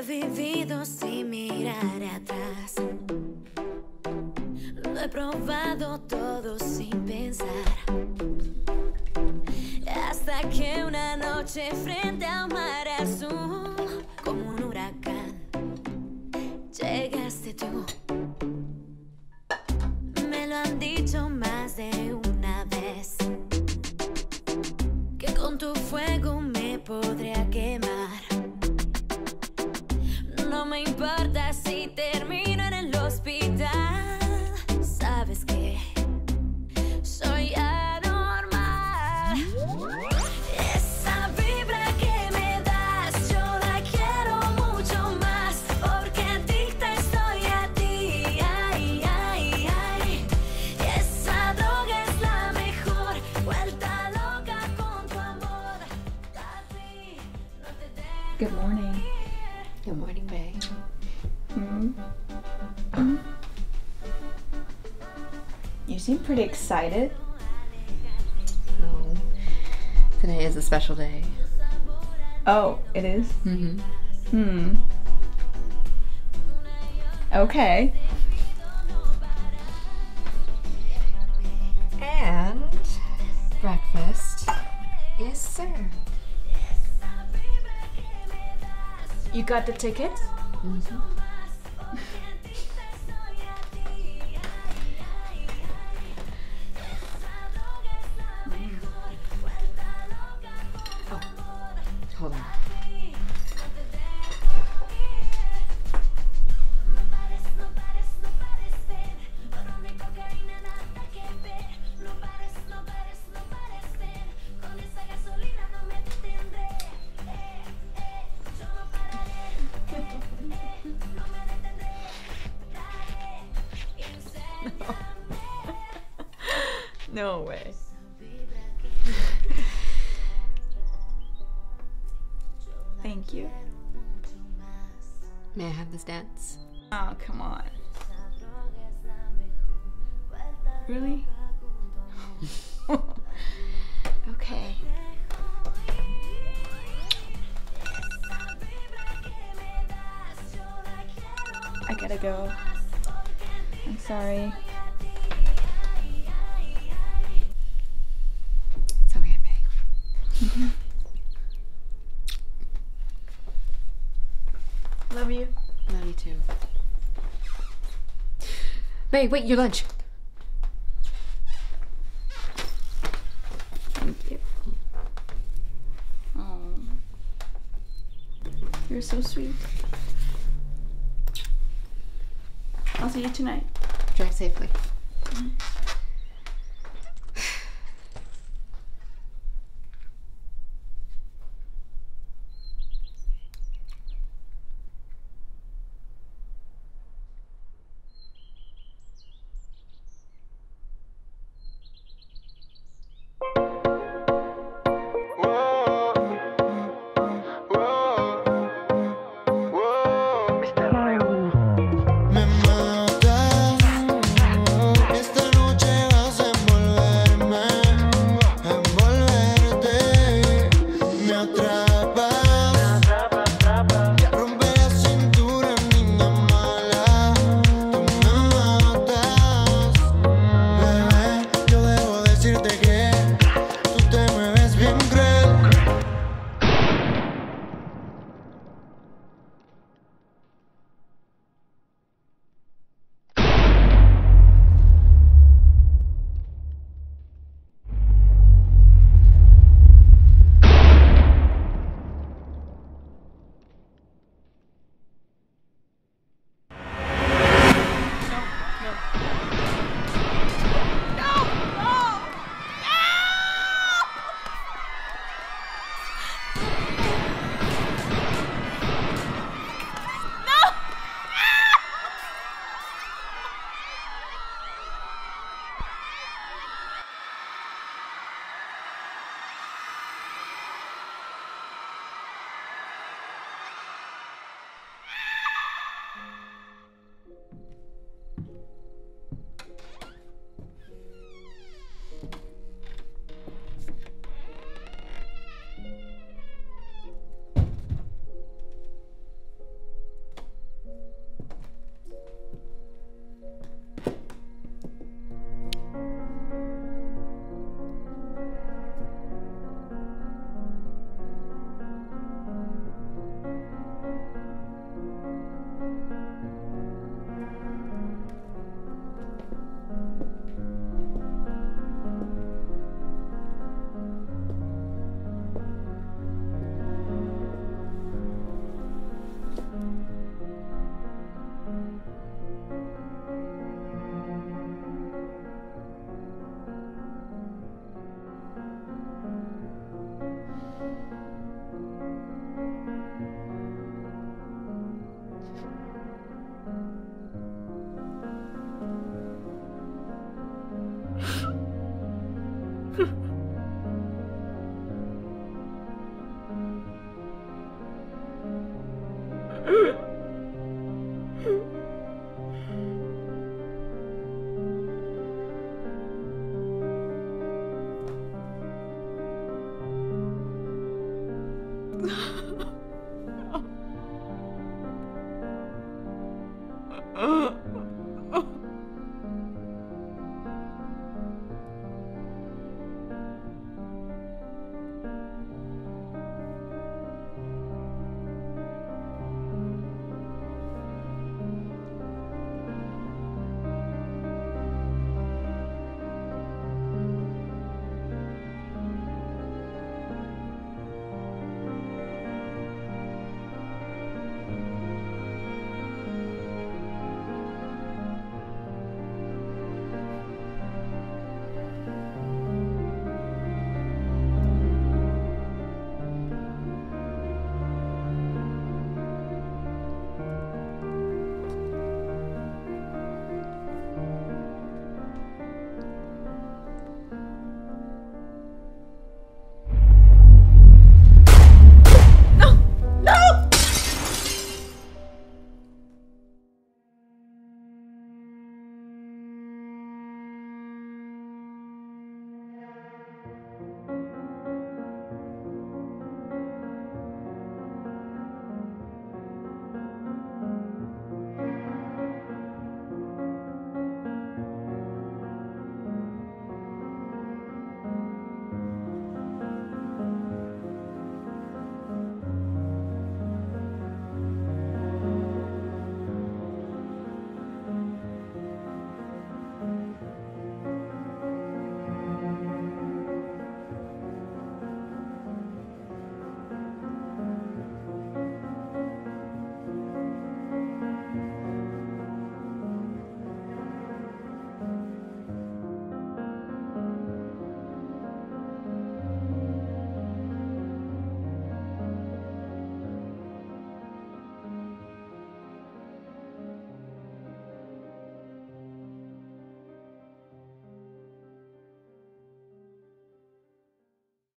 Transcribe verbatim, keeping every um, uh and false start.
he vivido sin mirar atrás. Lo he probado todo sin pensar. Hasta que una noche frente a un mar azul, como un huracán, llegaste tú. Me lo han dicho más de una vez, que con tu fuego me podría quemar. No me importa si termino en el hospital. Sabes que soy anormal. Esa vibra que me das, yo la quiero mucho más, porque adicta estoy a ti. Ay, ay, ay. Esa droga es la mejor, vuelta loca con tu amor. Papi, no te dejes. Good morning. Good morning, babe. Mm-hmm. Mm-hmm. You seem pretty excited. Oh, today is a special day. Oh, it is? Mm-hmm. Hmm. Okay. And breakfast is served. You got the ticket? Mm-hmm. Oh, hold on. No way. Thank you. May I have this dance? Oh, come on. Really? Okay. I gotta go. I'm sorry. It's okay, babe. Mm-hmm. Love you. Love you too. Babe, wait, your lunch. Thank you. Oh, you're so sweet. I'll see you tonight. Drive safely. Mm-hmm.